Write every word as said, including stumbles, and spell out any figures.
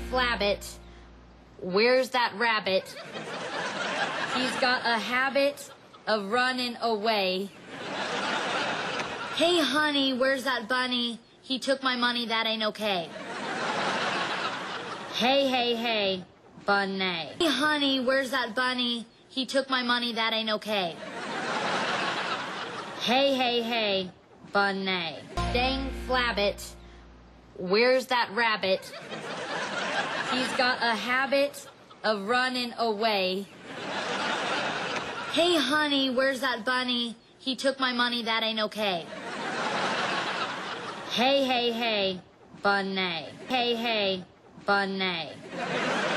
Falbet, where's that rabbit? He's got a habit of running away. Hey honey, where's that bunny? He took my money, that ain't okay. Hey, hey, hey, Bunnie. Hey honey, where's that bunny? He took my money, that ain't okay. Hey, hey, hey, Bunnie. Dang Falbet, where's that rabbit? He's got a habit of running away. Hey honey, where's that bunny? He took my money, that ain't okay. Hey, hey, hey, Bunnie. Hey, hey, Bunnie.